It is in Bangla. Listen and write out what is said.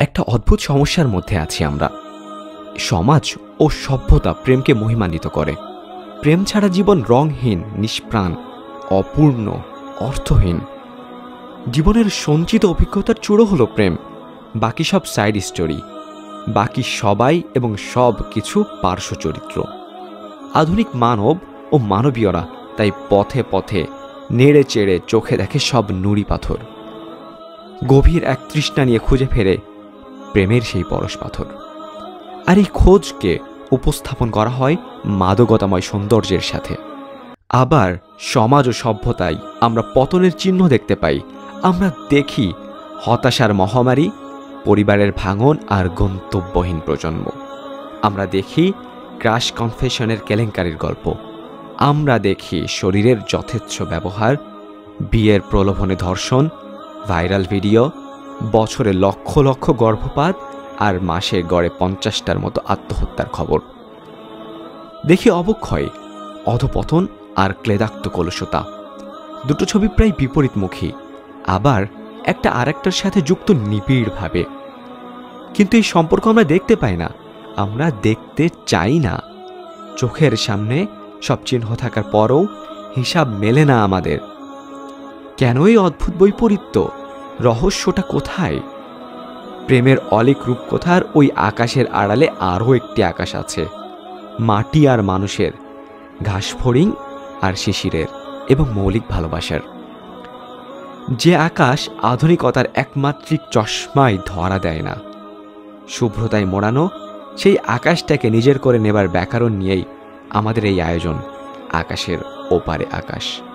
একটা অদ্ভুত সমস্যার মধ্যে আছি আমরা। সমাজ ও সভ্যতা প্রেমকে মহিমান্বিত করে। প্রেম ছাড়া জীবন রংহীন, নিষ্প্রাণ, অপূর্ণ, অর্থহীন। জীবনের সঞ্চিত অভিজ্ঞতার চূড়ো হলো প্রেম, বাকি সব সাইড স্টোরি, বাকি সবাই এবং সব কিছু পার্শ্ব চরিত্র। আধুনিক মানব ও মানবীয়রা তাই পথে পথে নেড়ে চেড়ে চোখে দেখে সব নুড়ি পাথর। গভীর এক তৃষ্ণা নিয়ে খুঁজে ফেরে প্রেমের সেই পরশ পাথর। আর এই খোঁজকে উপস্থাপন করা হয় মাদকতাময় সৌন্দর্যের সাথে। আবার সমাজ ও সভ্যতায় আমরা পতনের চিহ্ন দেখতে পাই। আমরা দেখি হতাশার মহামারী, পরিবারের ভাঙন আর গন্তব্যহীন প্রজন্ম। আমরা দেখি ক্রাশ কনফেশনের কেলেঙ্কারির গল্প। আমরা দেখি শরীরের যথেচ্ছ ব্যবহার, বিয়ের প্রলোভনে ধর্ষণ, ভাইরাল ভিডিও, বছরে লক্ষ লক্ষ গর্ভপাত আর মাসে গড়ে 50টার মতো আত্মহত্যার খবর। দেখি অবক্ষয়, অধপতন আর ক্লেদাক্ত কলুষতা। দুটো ছবি প্রায় বিপরীতমুখী, আবার একটা আরেকটার সাথে যুক্ত নিবিড়ভাবে। কিন্তু এই সম্পর্ক আমরা দেখতে পাই না, আমরা দেখতে চাই না। চোখের সামনে সব চিহ্ন থাকার পরও হিসাব মেলে না আমাদের। কেন এই অদ্ভুত বৈপরীত্য? রহস্যটা কোথায়? প্রেমের অলিক রূপকথার ওই আকাশের আড়ালে আরও একটি আকাশ আছে, মাটি আর মানুষের, ঘাসফড়িং আর শিশিরের এবং মৌলিক ভালোবাসার। যে আকাশ আধুনিকতার একমাত্রিক চশমায় ধরা দেয় না, শুভ্রতায় মোড়ানো সেই আকাশটাকে নিজের করে নেবার ব্যাকরণ নিয়েই আমাদের এই আয়োজন, আকাশের ওপারে আকাশ।